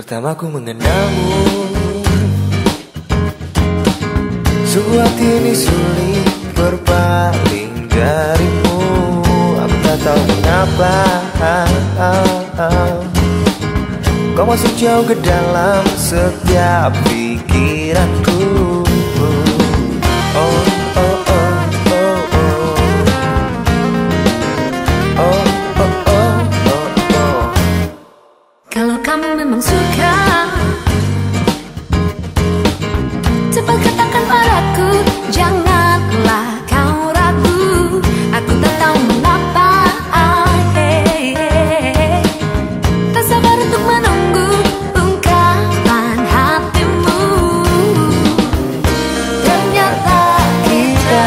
pertama ku mengenalmu, sungguh hati ini sulit berpaling darimu. Aku tak tahu mengapa kau masuk jauh ke dalam setiap pikiranku. Oh, oh, oh, oh, oh. Oh, oh, oh, oh, oh. Kalau kamu memang suka, cepat katakan padaku, janganlah kau ragu. Aku tak tahu mengapa, tak sabar untuk menunggu ungkapan hatimu. Ternyata kita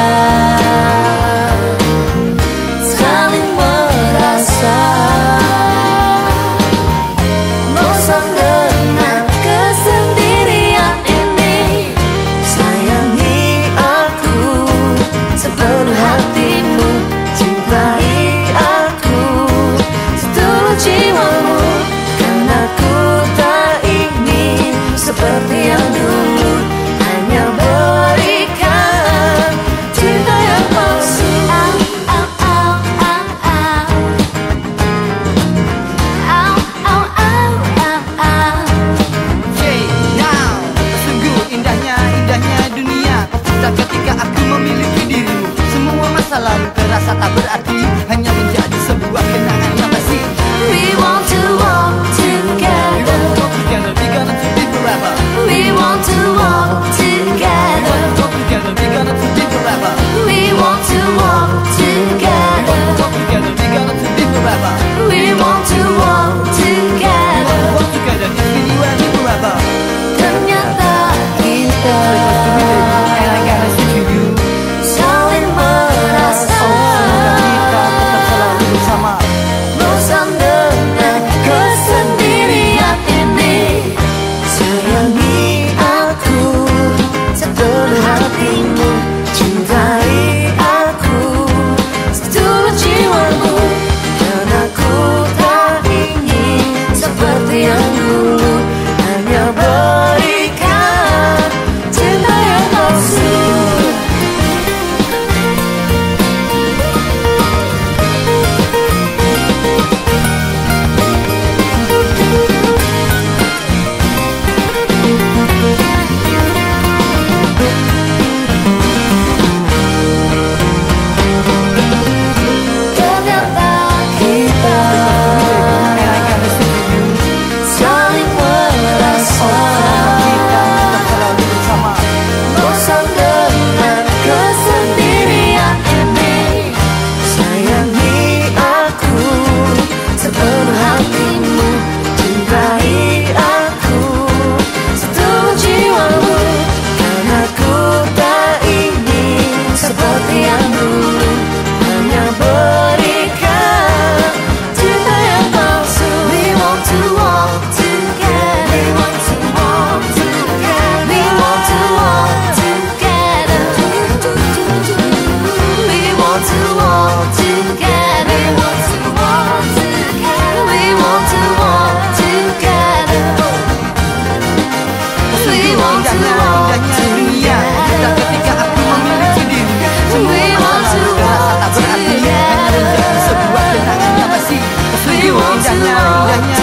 saling merasa bosan dengan kesendirian ini. Sayangi aku sepenuh hatimu, cintai aku setulus jiwamu, karena ku tak ingin seperti yang dulu, hanya berikan cinta yang palsu. Au, au, au, au, au. Au, au, au, au, au. Hey, now, sungguh indahnya dunia. Tak ketika aku memiliki dirimu, semua masa lalu terasa tak berarti, hanya menjadi sebuah kenangan yang pasti. We want to walk together. We gonna be forever. We want to walk together. We gonna be forever. We want to walk together. We gonna be forever. We want to walk together. Walk together, it's been you and me forever. Ternyata kita And I gotta say to you, saling merasa kita tetap selalu bersama. bosan dengan kesendirian ini. Sayangi aku sepenuh hatimu, cintai aku setulus jiwamu, karena ku tak ingin seperti yang dulu, hanya berikan cinta yang palsu. Ternyata kita saling merasa Selalu bersama. bosan dengan kesendirian ini. Sayangi aku sepenuh hatimu, cintai aku setulus jiwamu, karena ku tak ingin seperti yang dulu, hanya berikan cinta yang palsu. We want to walk together. We want to walk together. We want to walk together. We want to walk together. We want to walk together. We want to walk together. We want to walk dunia. Tak ketika aku memiliki dirimu, semua masa lalu terasa tak berarti, hanya menjadi sebuah kenangan yang pasti. Sungguh indahnya